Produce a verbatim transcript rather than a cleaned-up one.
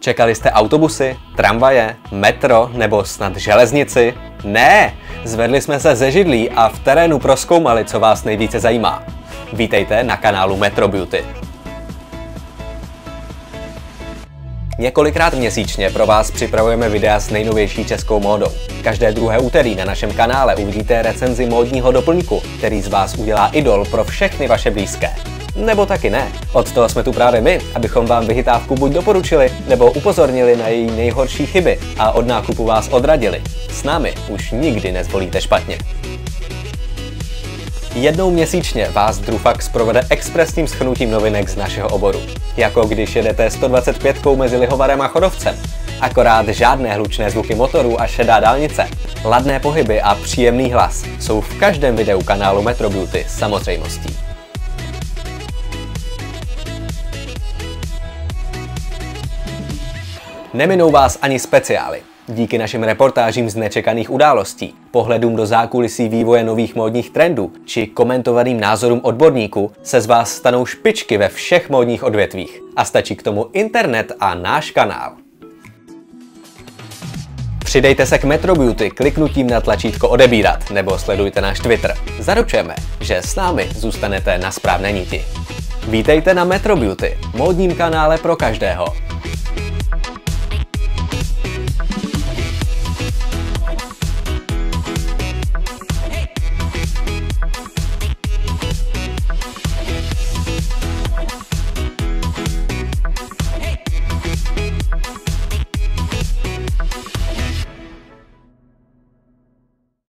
Čekali jste autobusy, tramvaje, metro nebo snad železnici? Ne! Zvedli jsme se ze židlí a v terénu prozkoumali, co vás nejvíce zajímá. Vítejte na kanálu Metro Beauty. Několikrát měsíčně pro vás připravujeme videa s nejnovější českou módou. Každé druhé úterý na našem kanále uvidíte recenzi módního doplňku, který z vás udělá idol pro všechny vaše blízké. Nebo taky ne. Od toho jsme tu právě my, abychom vám vychytávku buď doporučili, nebo upozornili na její nejhorší chyby a od nákupu vás odradili. S námi už nikdy nezvolíte špatně. Jednou měsíčně vás Drufax provede expresním shrnutím novinek z našeho oboru. Jako když jedete sto dvacet pět mezi Lihovarem a Chodovcem. Akorát žádné hlučné zvuky motorů a šedá dálnice, ladné pohyby a příjemný hlas jsou v každém videu kanálu Metro Beauty samozřejmostí. Neminou vás ani speciály. Díky našim reportážím z nečekaných událostí, pohledům do zákulisí vývoje nových módních trendů či komentovaným názorům odborníků se z vás stanou špičky ve všech módních odvětvích. A stačí k tomu internet a náš kanál. Přidejte se k Metro Beauty kliknutím na tlačítko odebírat nebo sledujte náš Twitter. Zaručujeme, že s námi zůstanete na správné niti. Vítejte na Metro Beauty, módním kanále pro každého.